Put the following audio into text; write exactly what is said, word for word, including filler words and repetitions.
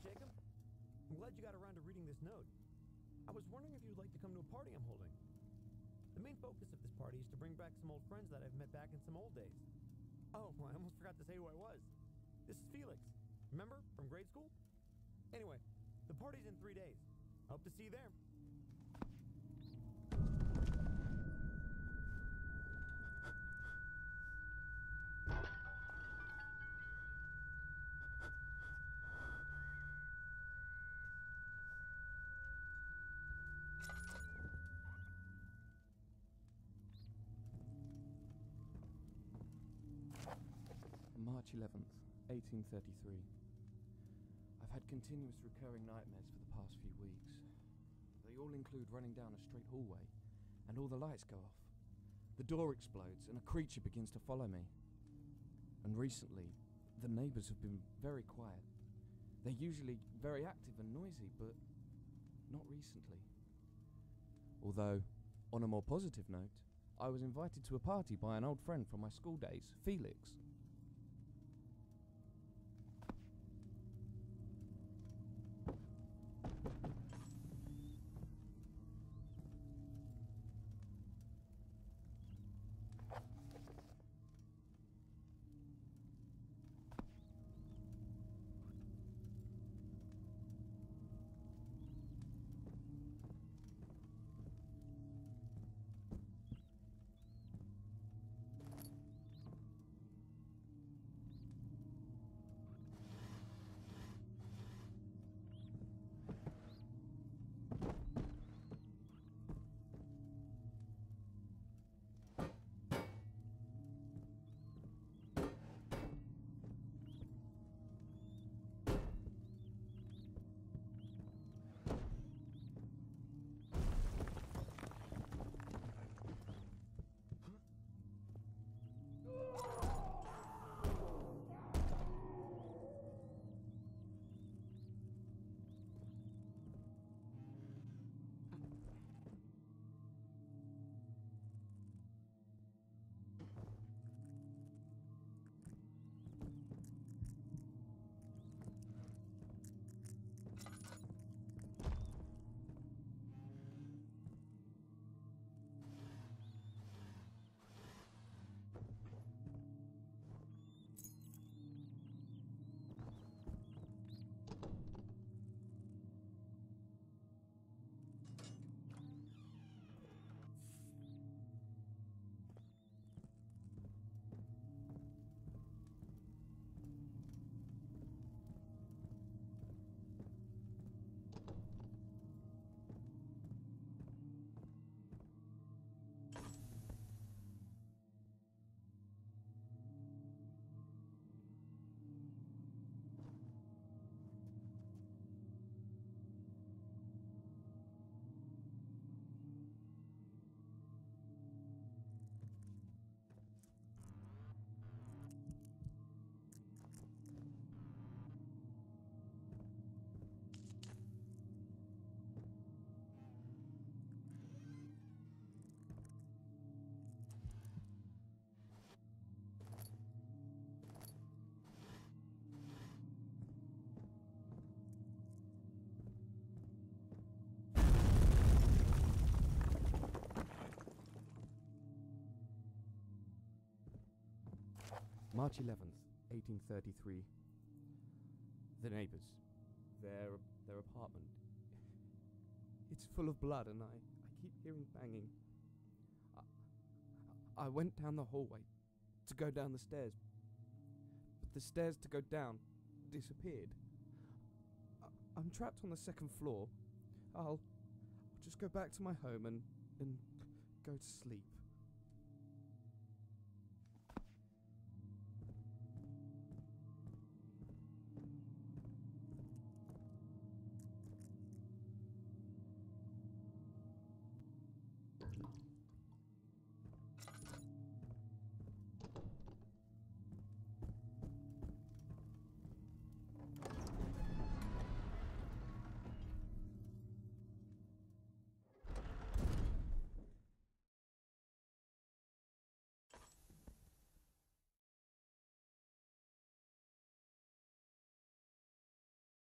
Jacob. I'm glad you got around to reading this note. I was wondering if you'd like to come to a party I'm holding. The main focus of this party is to bring back some old friends that I've met back in some old days. Oh, I almost forgot to say who I was. This is Felix. Remember? From grade school? Anyway, the party's in three days. I hope to see you there. March eleventh, eighteen thirty-three. I've had continuous recurring nightmares for the past few weeks. They all include running down a straight hallway, and all the lights go off. The door explodes, and a creature begins to follow me. And recently, the neighbours have been very quiet. They're usually very active and noisy, but not recently. Although, on a more positive note, I was invited to a party by an old friend from my school days, Felix. March eleventh, eighteen thirty-three. The neighbours. Their, their apartment. It's full of blood and I, I keep hearing banging. I, I went down the hallway to go down the stairs, but the stairs to go down disappeared. I, I'm trapped on the second floor. I'll, I'll just go back to my home and, and go to sleep.